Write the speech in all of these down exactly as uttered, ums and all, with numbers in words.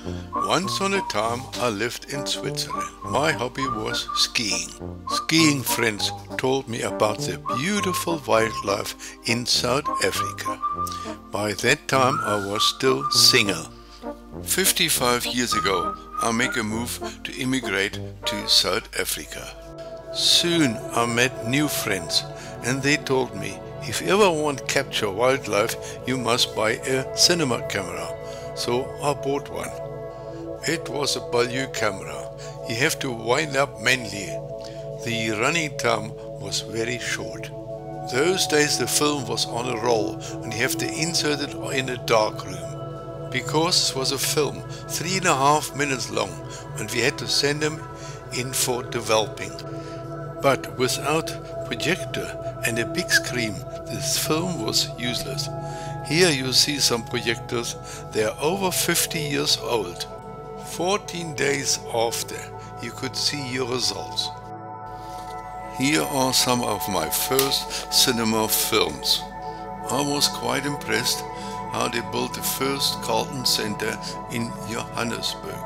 Once on a time I lived in Switzerland. My hobby was skiing. Skiing friends told me about the beautiful wildlife in South Africa. By that time I was still single. fifty-five years ago I make a move to immigrate to South Africa. Soon I met new friends and they told me, if you ever want to capture wildlife, you must buy a cinema camera. So I bought one. It was a Ballyou camera. You have to wind up manually. The running time was very short. Those days the film was on a roll and you have to insert it in a dark room. Because it was a film three and a half minutes long and we had to send them in for developing. But without projector and a big screen, this film was useless. Here you see some projectors. They are over fifty years old. fourteen days after, you could see your results. Here are some of my first cinema films. I was quite impressed how they built the first Carlton Center in Johannesburg.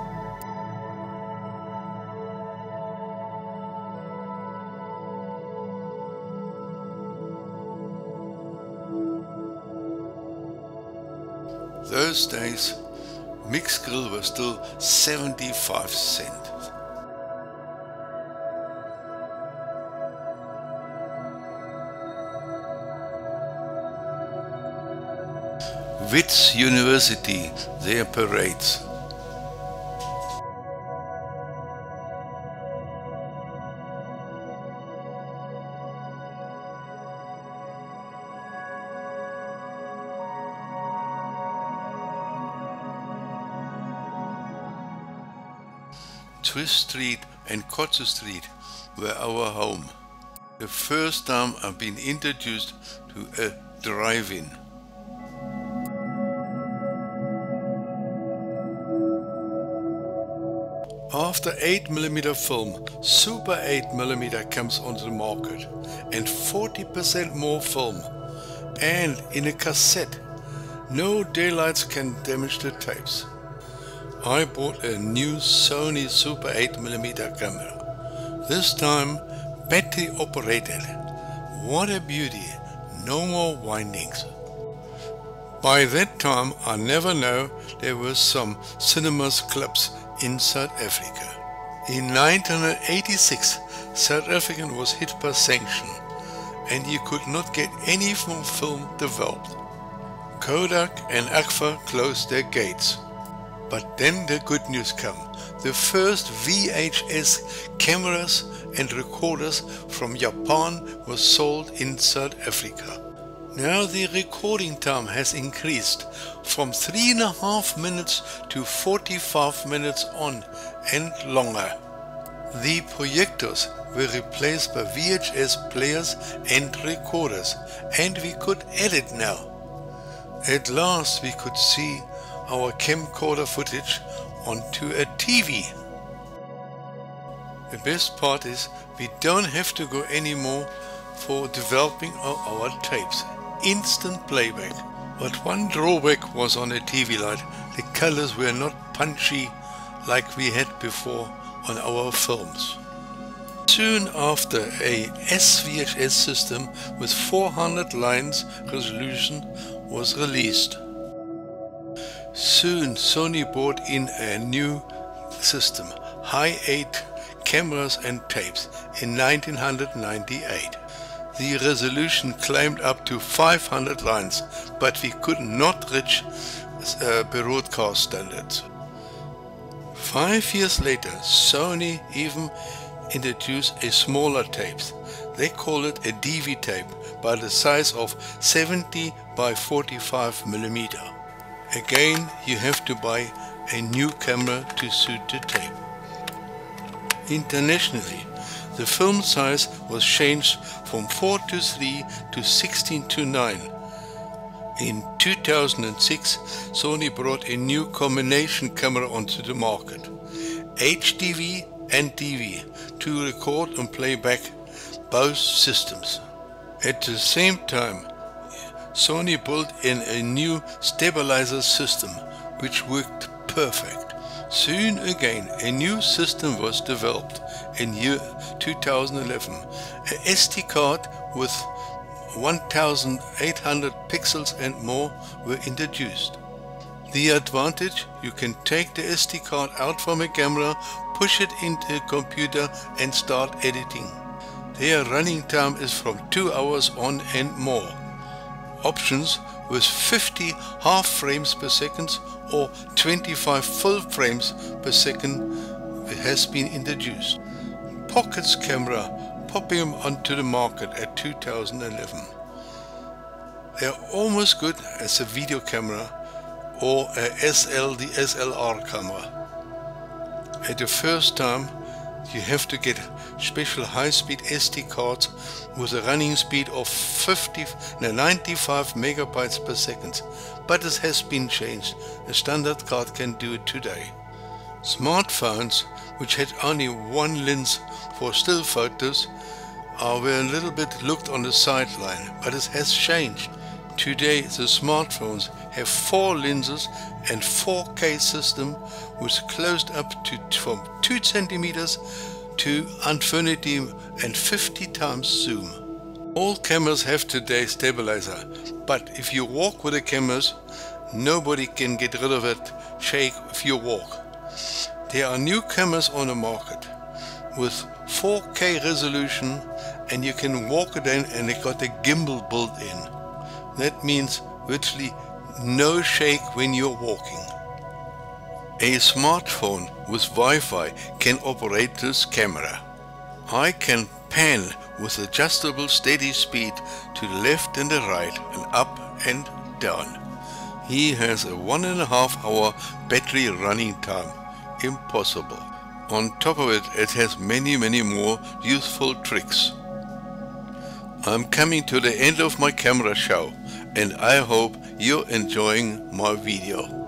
Those days, mixed grill was still seventy-five cents. Wits University, their parades. Swiss Street and Kotze Street were our home. The first time I've been introduced to a drive-in. After eight millimeter film, Super eight millimeter comes onto the market and forty percent more film. And in a cassette, no daylights can damage the tapes. I bought a new Sony Super eight millimeter camera. This time battery operated. What a beauty, no more windings. By that time I never know there were some cinemas clubs in South Africa. In nineteen eighty-six South Africa was hit by sanction and you could not get any more film developed. Kodak and Agfa closed their gates. But then the good news come. The first V H S cameras and recorders from Japan were sold in South Africa. Now the recording time has increased from three and a half minutes to forty-five minutes on and longer. The projectors were replaced by V H S players and recorders, and we could edit now. At last we could see our camcorder footage onto a T V. The best part is we don't have to go anymore for developing our, our tapes. Instant playback. But one drawback was on a T V light, the colors were not punchy like we had before on our films. Soon after, a S V H S system with four hundred lines resolution was released. Soon Sony brought in a new system, High eight cameras and tapes, in nineteen ninety-eight. The resolution climbed up to five hundred lines, but we could not reach uh, broadcast standards. Five years later, Sony even introduced a smaller tape. They call it a D V tape, by the size of seventy by forty-five millimeter. Again, you have to buy a new camera to suit the tape. Internationally, the film size was changed from four to three to sixteen to nine. In two thousand six, Sony brought a new combination camera onto the market, H D V and D V, to record and play back both systems. At the same time, Sony built in a new stabilizer system which worked perfect. Soon again a new system was developed in year two thousand eleven. A S D card with one thousand eight hundred pixels and more were introduced. The advantage: you can take the S D card out from a camera, push it into a computer and start editing. Their running time is from two hours on and more. Options with fifty half frames per second or twenty-five full frames per second has been introduced. Pockets camera popping onto the market at two thousand eleven. They are almost good as a video camera or a S L D S L R camera. At the first time you have to get special high-speed S D cards with a running speed of fifty, no, ninety-five megabytes per second, but it has been changed. A standard card can do it today. Smartphones, which had only one lens for still photos, are were a little bit looked on the sideline, but it has changed. Today the smartphones have four lenses and four K system with closed up to from two centimeters to infinity and fifty times zoom. All cameras have today stabilizer, but if you walk with the cameras, nobody can get rid of it shake if you walk. There are new cameras on the market with four K resolution, and you can walk it in and they got a gimbal built in. That means virtually no shake when you're walking. A smartphone with Wi-Fi can operate this camera. I can pan with adjustable steady speed to the left and the right and up and down. He has a one and a half hour battery running time. Impossible. On top of it, it has many many more useful tricks. I'm coming to the end of my camera show, and I hope you're enjoying my video.